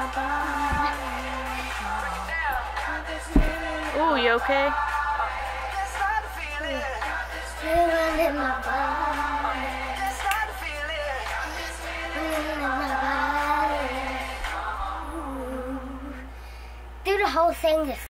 Ooh, you okay? Feeling in my body. Feeling in my body. Do the whole thing.